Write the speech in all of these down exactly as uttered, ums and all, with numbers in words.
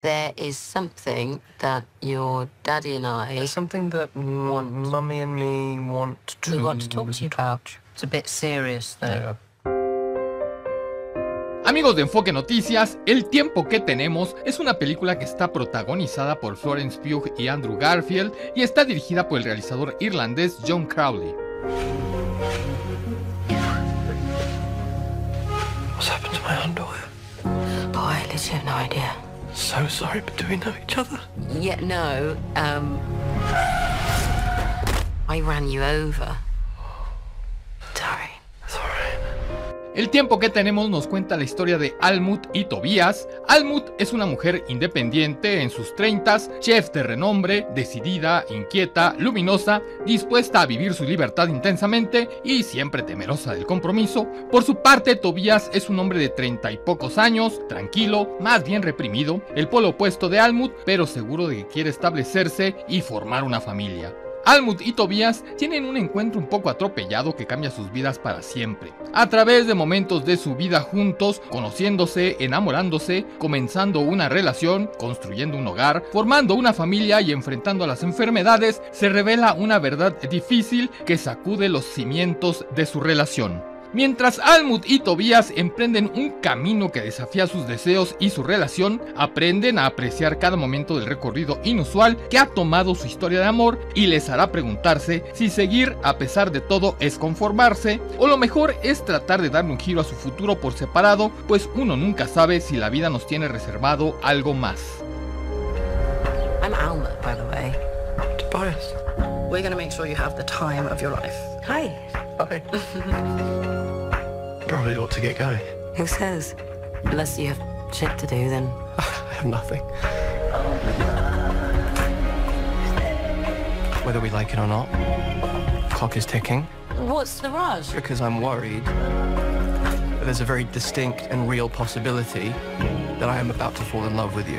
There is something that your daddy and I... There's something that want, Mummy and me want to... We want to talk to you about. It's a bit serious, though. Yeah. Amigos de Enfoque Noticias, El tiempo que tenemos es una película que está protagonizada por Florence Pugh y Andrew Garfield y está dirigida por el realizador irlandés John Crowley. What's happened to my underwear? Oh, I literally have no idea. So sorry, but do we know each other? Yeah, no, um... I ran you over. Sorry. Sorry. El tiempo que tenemos nos cuenta la historia de Almut y Tobias. Almut es una mujer independiente en sus treintas, chef de renombre, decidida, inquieta, luminosa, dispuesta a vivir su libertad intensamente y siempre temerosa del compromiso. Por su parte, Tobias es un hombre de treinta y pocos años, tranquilo, más bien reprimido, el polo opuesto de Almut, pero seguro de que quiere establecerse y formar una familia. Almut y Tobias tienen un encuentro un poco atropellado que cambia sus vidas para siempre. A través de momentos de su vida juntos, conociéndose, enamorándose, comenzando una relación, construyendo un hogar, formando una familia y enfrentando a las enfermedades, se revela una verdad difícil que sacude los cimientos de su relación. Mientras Almut y Tobias emprenden un camino que desafía sus deseos y su relación, aprenden a apreciar cada momento del recorrido inusual que ha tomado su historia de amor y les hará preguntarse si seguir a pesar de todo es conformarse o lo mejor es tratar de darle un giro a su futuro por separado, pues uno nunca sabe si la vida nos tiene reservado algo más. I'm Alma, by the way. Tobias. We're gonna make sure you have the time of your life. Hi. Hi. Probably ought to get going. Who says? Unless you have shit to do, then... I have nothing. Whether we like it or not, the clock is ticking. What's the rush? Because I'm worried that there's a very distinct and real possibility that I am about to fall in love with you.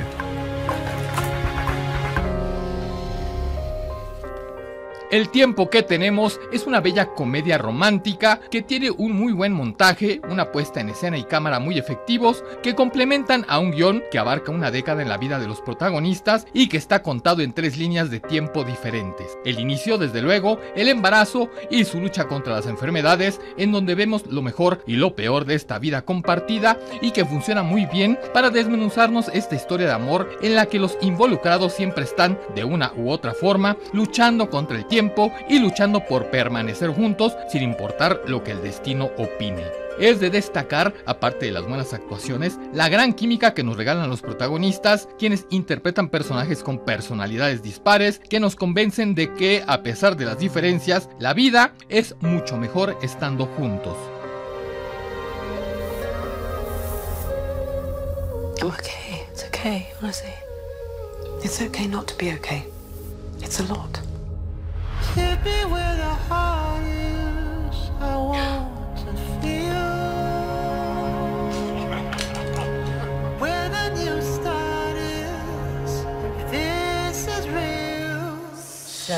El tiempo que tenemos es una bella comedia romántica que tiene un muy buen montaje, una puesta en escena y cámara muy efectivos que complementan a un guión que abarca una década en la vida de los protagonistas y que está contado en tres líneas de tiempo diferentes. El inicio, desde luego, el embarazo y su lucha contra las enfermedades, en donde vemos lo mejor y lo peor de esta vida compartida y que funciona muy bien para desmenuzarnos esta historia de amor en la que los involucrados siempre están de una u otra forma luchando contra el tiempo y luchando por permanecer juntos sin importar lo que el destino opine. Es de destacar, aparte de las buenas actuaciones, la gran química que nos regalan los protagonistas, quienes interpretan personajes con personalidades dispares que nos convencen de que, a pesar de las diferencias, la vida es mucho mejor estando juntos. I'm okay. It's okay, honestly. It's okay not to be okay. It's a lot. Hit me where the heart is, I want to feel where the new start is, this is real. So...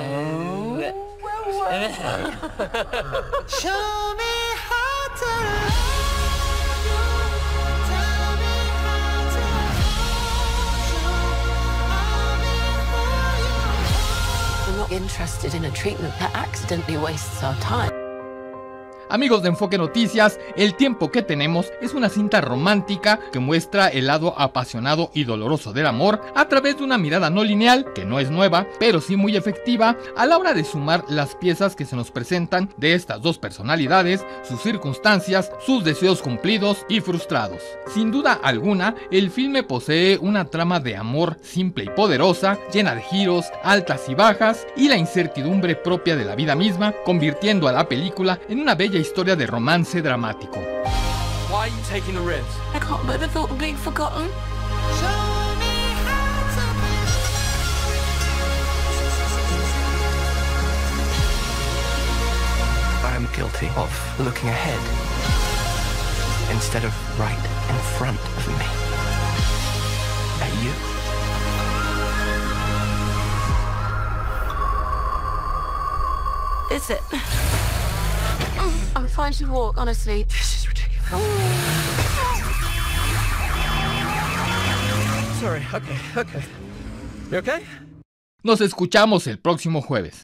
Show me how to love you, tell me how to hold you, I'll be for you. I'm not interested in a treatment that accidentally wastes our time. Amigos de Enfoque Noticias, El tiempo que tenemos es una cinta romántica que muestra el lado apasionado y doloroso del amor a través de una mirada no lineal, que no es nueva, pero sí muy efectiva a la hora de sumar las piezas que se nos presentan de estas dos personalidades, sus circunstancias, sus deseos cumplidos y frustrados. Sin duda alguna, el filme posee una trama de amor simple y poderosa, llena de giros, altas y bajas, y la incertidumbre propia de la vida misma, convirtiendo a la película en una bella historia de romance dramático. Why are you taking the risk? I can't bear the thought of being forgotten. Show me how to be. I am guilty of looking ahead instead of right in front of me. At you. Is it? I'm fine to walk, honestly. This is ridiculous. Sorry. sorry. Okay, okay. You okay? Nos escuchamos el próximo jueves.